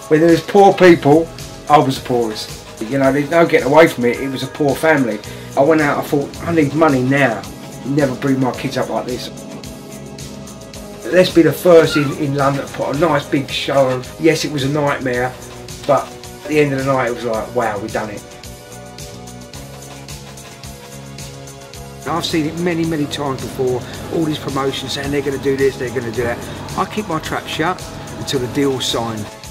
When there was poor people, I was the poorest. You know, there's no getting away from it. It was a poor family. I went out, I thought, I need money now. Never bring my kids up like this. Let's be the first in London to put a nice big show on. Yes, it was a nightmare, but at the end of the night, it was like, wow, we've done it. I've seen it many, many times before, all these promotions saying they're going to do this, they're going to do that. I keep my trap shut until the deal's signed.